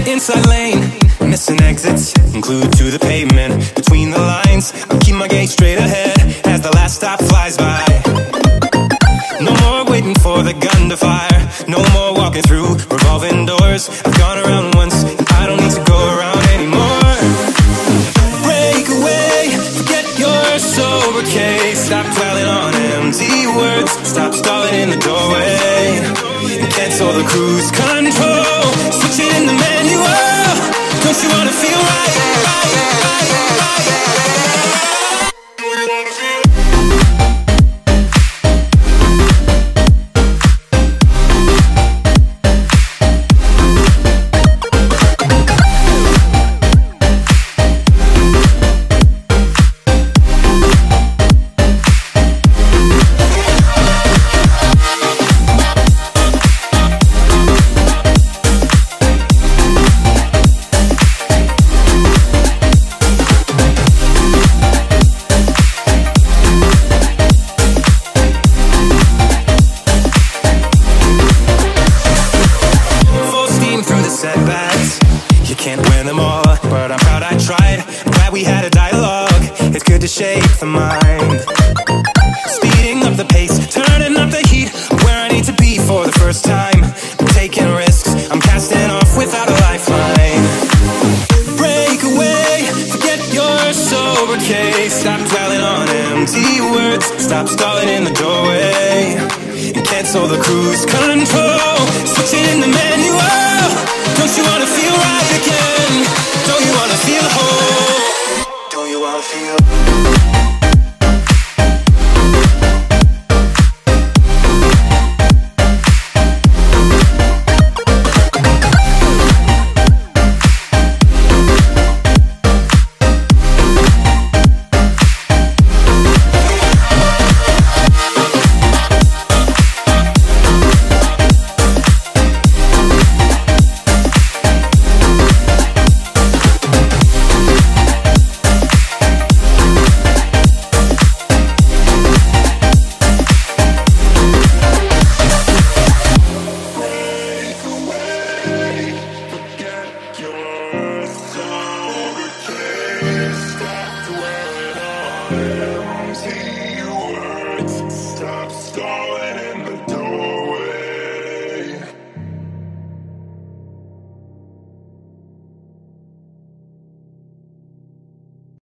inside lane, missing exits, glued to the pavement. Between the lines, I keep my gaze straight ahead as the last stop flies by. No more waiting for the gun to fire, no more walking through revolving doors. I've gone around once, I don't need to go around anymore. Break away, forget your sober case. Stop dwelling on empty words, stop stalling in the doorway, and cancel the cruise control. Switch it in the manual, don't you wanna feel right, right, right, right, right. Setbacks, you can't win them all, but I'm proud I tried. I'm glad we had a dialogue, it's good to shape the mind. Speeding up the pace, turning up the heat, where I need to be for the first time. I'm taking risks, I'm casting off without a lifeline. Break away, forget your sober case. Stop dwelling on empty words, stop stalling in the doorway, and cancel the cruise control.